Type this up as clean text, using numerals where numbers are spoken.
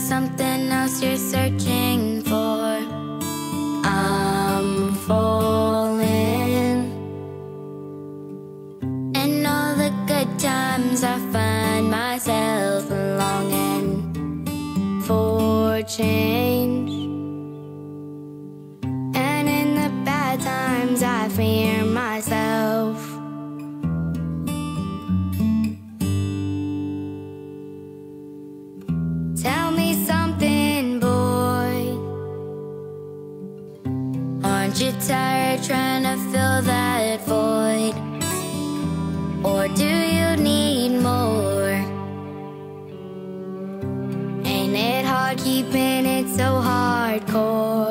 something else you're searching for. I'm falling. In all the good times I find myself longing for change, and in the bad times I fear myself. Tell me something, boy. Aren't you tired trying to fill that void? Or do you need more? Ain't it hard keeping it so hardcore?